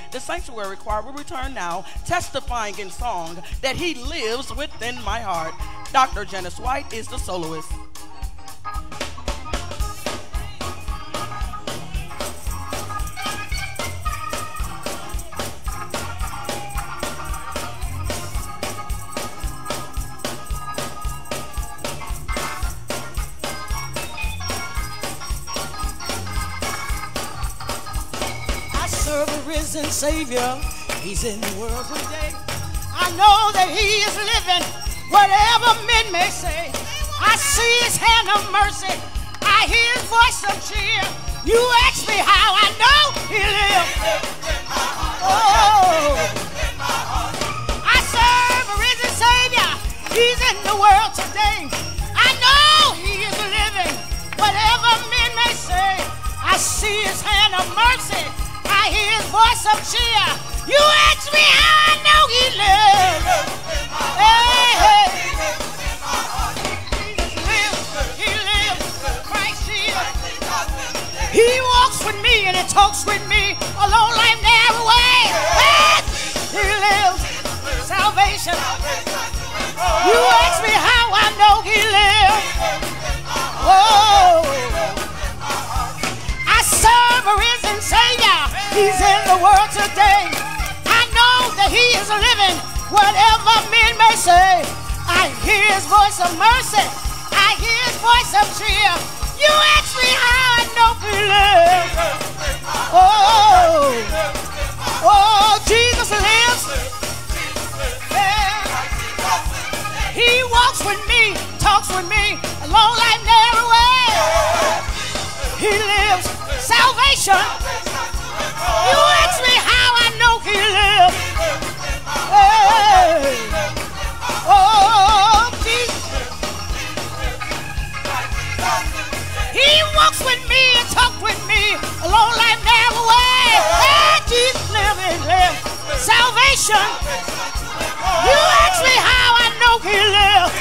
The Sanctuary Choir will return now, testifying in song that he lives within my heart. Dr. Janice White is the soloist. Risen Savior, he's in the world today. I know that he is living, whatever men may say. I see his hand of mercy, I hear his voice of cheer. You ask me how I know he lives. Oh, I serve a risen Savior, he's in the world today. I know he is living, whatever men may say. I see his hand of mercy, I hear his voice of cheer. You ask me how I know he lives. Hey, hey. Jesus lives, he lives, Christ Jesus. He walks with me and he talks with me along life narrow way. Hey, he lives, salvation. You ask me how I know he lives. Oh, I serve a risen Savior. He's in the world today. I know that he is living, whatever men may say. I hear his voice of mercy, I hear his voice of cheer. You ask me how I know he lives. Oh, oh, Jesus lives. Yeah. He walks with me, talks with me, a long life narrow way. He lives, salvation. You ask me how I know he lives. Hey. Oh, Jesus. He walks with me and talks with me a long life narrow way. Hey, Jesus lives, salvation. You ask me how I know he lives.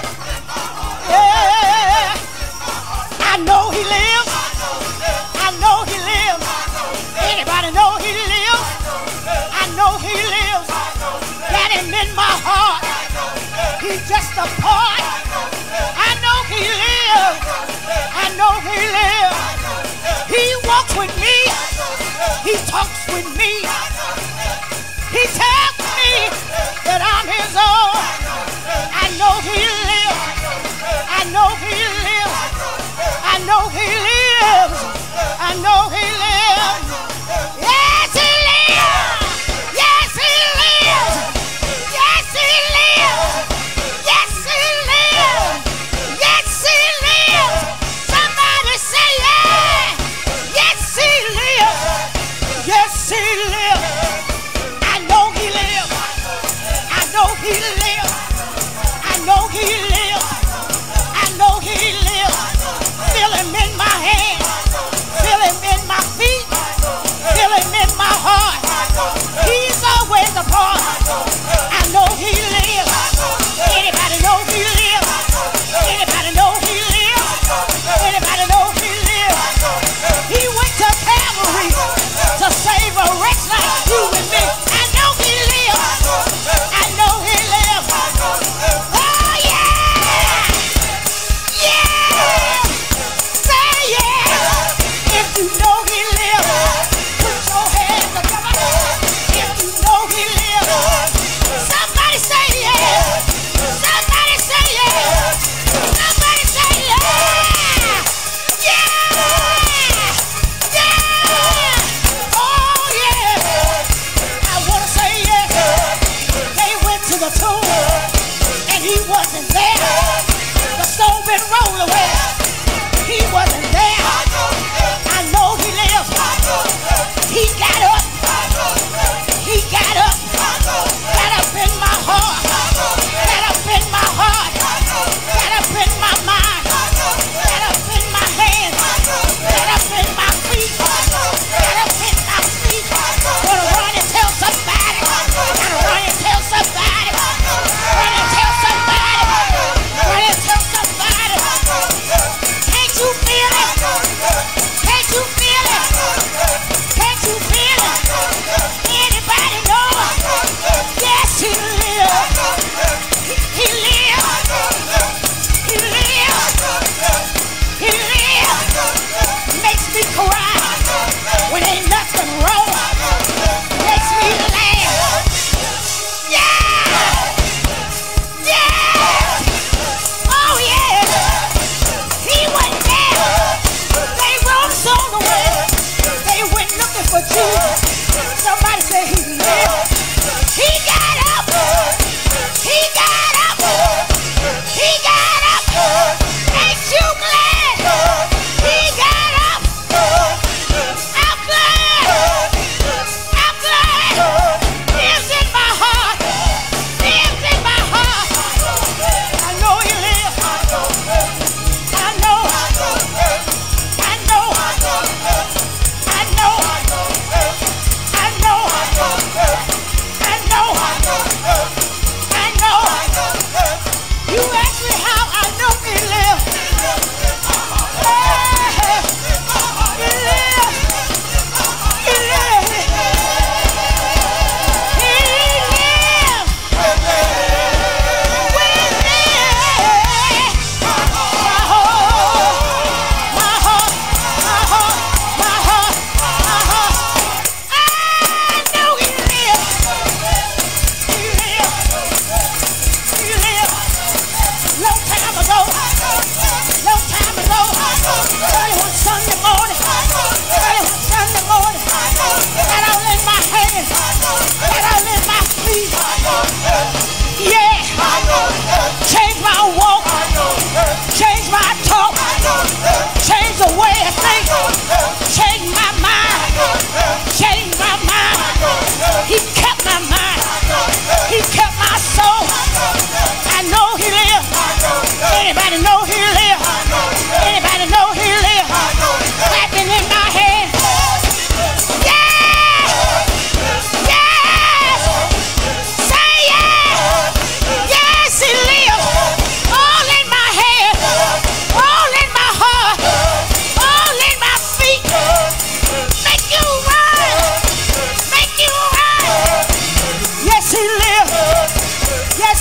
Yeah. I know he lives. I know he lives. Anybody know he lives? I know he lives. Got him in my heart. He's just a part. I know he lives. I know he lives. He walks with me. He talks with me. He tells me that I'm his own. I know he lives. I know he lives. I know he lives. I know he lives. Yes, he lives. Yes, he lives. Yes, he lives. Yes, he lives. Yes, he lives. Somebody say yeah. Yes, he lives. Yes, he lives. I know he lives. I know he lives. I know he lives. I know he lives. Feel him in my hand. Feel him in my feet. Feel him in my heart. He's always a part. I know he lives. Anybody know he lives? Anybody know he lives? Anybody know he lives? He went to Calvary to save a wretch like you and me. I know he lives. I know he lives. Oh yeah.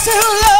to love.